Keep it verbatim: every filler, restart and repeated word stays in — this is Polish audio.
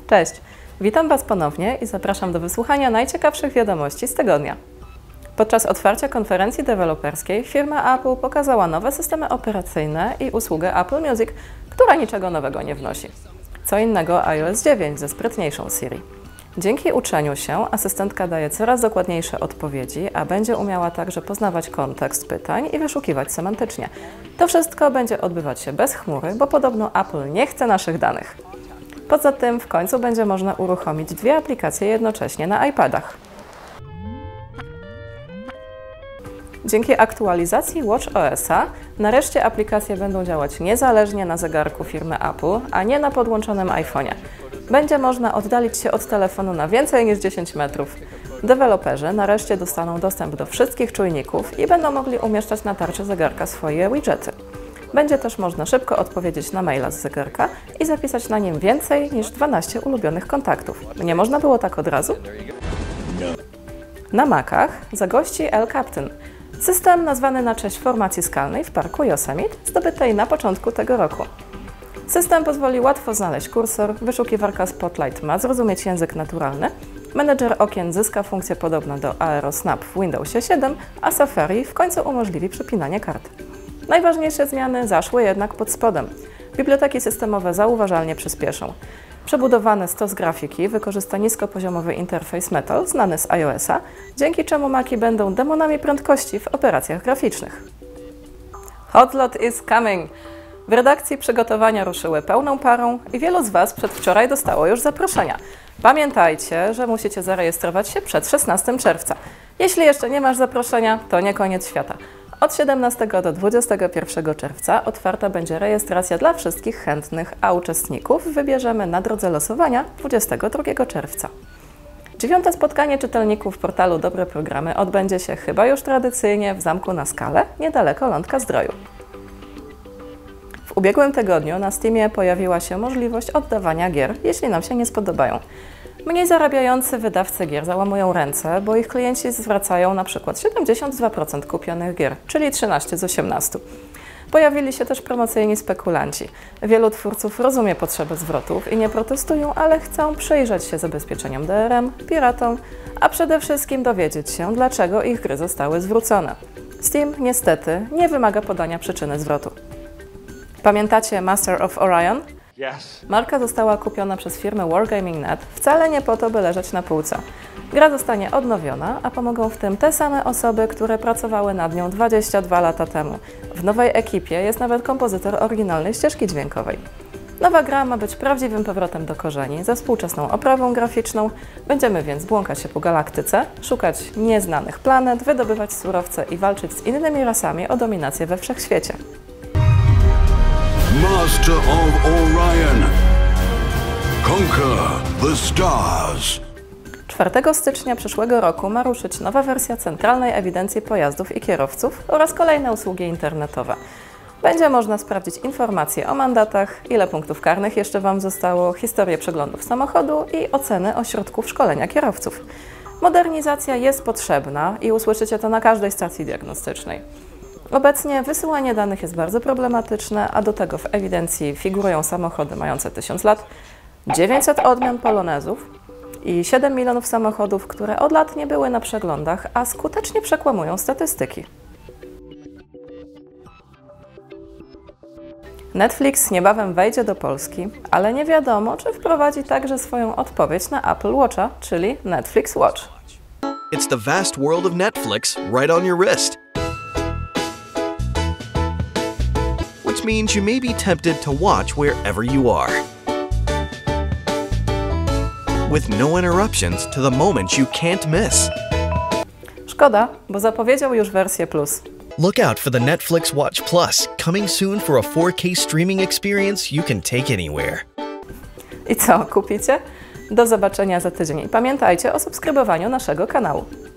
Cześć! Witam Was ponownie i zapraszam do wysłuchania najciekawszych wiadomości z tygodnia. Podczas otwarcia konferencji deweloperskiej firma Apple pokazała nowe systemy operacyjne i usługę Apple Music, która niczego nowego nie wnosi. Co innego iOS dziewięć ze sprytniejszą Siri. Dzięki uczeniu się asystentka daje coraz dokładniejsze odpowiedzi, a będzie umiała także poznawać kontekst pytań i wyszukiwać semantycznie. To wszystko będzie odbywać się bez chmury, bo podobno Apple nie chce naszych danych. Poza tym w końcu będzie można uruchomić dwie aplikacje jednocześnie na iPadach. Dzięki aktualizacji watchOS-a nareszcie aplikacje będą działać niezależnie na zegarku firmy Apple, a nie na podłączonym iPhone'ie. Będzie można oddalić się od telefonu na więcej niż dziesięć metrów. Deweloperzy nareszcie dostaną dostęp do wszystkich czujników i będą mogli umieszczać na tarczy zegarka swoje widgety. Będzie też można szybko odpowiedzieć na maila z zegarka i zapisać na nim więcej niż dwanaście ulubionych kontaktów. Nie można było tak od razu? Na Macach zagości El Capitan, system nazwany na cześć formacji skalnej w parku Yosemite, zdobytej na początku tego roku. System pozwoli łatwo znaleźć kursor, wyszukiwarka Spotlight ma zrozumieć język naturalny, menedżer okien zyska funkcję podobną do AeroSnap w Windowsie siedem, a Safari w końcu umożliwi przypinanie kart. Najważniejsze zmiany zaszły jednak pod spodem. Biblioteki systemowe zauważalnie przyspieszą. Przebudowany stos grafiki wykorzysta niskopoziomowy interfejs Metal znany z iOS-a, dzięki czemu Maci będą demonami prędkości w operacjach graficznych. Hotlot is coming! W redakcji przygotowania ruszyły pełną parą i wielu z Was przedwczoraj dostało już zaproszenia. Pamiętajcie, że musicie zarejestrować się przed szesnastego czerwca. Jeśli jeszcze nie masz zaproszenia, to nie koniec świata. Od siedemnastego do dwudziestego pierwszego czerwca otwarta będzie rejestracja dla wszystkich chętnych, a uczestników wybierzemy na drodze losowania dwudziestego drugiego czerwca. Dziewiąte spotkanie czytelników portalu Dobre Programy odbędzie się chyba już tradycyjnie w Zamku na Skalę, niedaleko Lądka Zdroju. W ubiegłym tygodniu na Steamie pojawiła się możliwość oddawania gier, jeśli nam się nie spodobają. Mniej zarabiający wydawcy gier załamują ręce, bo ich klienci zwracają na przykład siedemdziesiąt dwa procent kupionych gier, czyli trzynaście z osiemnastu. Pojawili się też promocyjni spekulanci. Wielu twórców rozumie potrzebę zwrotów i nie protestują, ale chcą przyjrzeć się zabezpieczeniom D R M, piratom, a przede wszystkim dowiedzieć się, dlaczego ich gry zostały zwrócone. Steam niestety nie wymaga podania przyczyny zwrotu. Pamiętacie Master of Orion? Yes. Marka została kupiona przez firmę Wargaming kropka net wcale nie po to, by leżeć na półce. Gra zostanie odnowiona, a pomogą w tym te same osoby, które pracowały nad nią dwadzieścia dwa lata temu. W nowej ekipie jest nawet kompozytor oryginalnej ścieżki dźwiękowej. Nowa gra ma być prawdziwym powrotem do korzeni, ze współczesną oprawą graficzną. Będziemy więc błąkać się po galaktyce, szukać nieznanych planet, wydobywać surowce i walczyć z innymi rasami o dominację we wszechświecie. Master of Orion. Conquer the stars. czwartego stycznia przyszłego roku ma ruszyć nowa wersja Centralnej Ewidencji Pojazdów i Kierowców oraz kolejne usługi internetowe. Będzie można sprawdzić informacje o mandatach, ile punktów karnych jeszcze Wam zostało, historię przeglądów samochodu i oceny ośrodków szkolenia kierowców. Modernizacja jest potrzebna i usłyszycie to na każdej stacji diagnostycznej. Obecnie wysyłanie danych jest bardzo problematyczne, a do tego w ewidencji figurują samochody mające tysiąc lat, dziewięćset odmian polonezów i siedem milionów samochodów, które od lat nie były na przeglądach, a skutecznie przekłamują statystyki. Netflix niebawem wejdzie do Polski, ale nie wiadomo, czy wprowadzi także swoją odpowiedź na Apple Watcha, czyli Netflix Watch. It's the vast world of Netflix right on your wrist. Which means you may be tempted to watch wherever you are. With no interruptions to the moment you can't miss. Szkoda, bo zapowiedział już wersję Plus. Look out for the Netflix Watch Plus, coming soon for a four K streaming experience you can take anywhere. I co, kupicie? Do zobaczenia za tydzień i pamiętajcie o subskrybowaniu naszego kanału.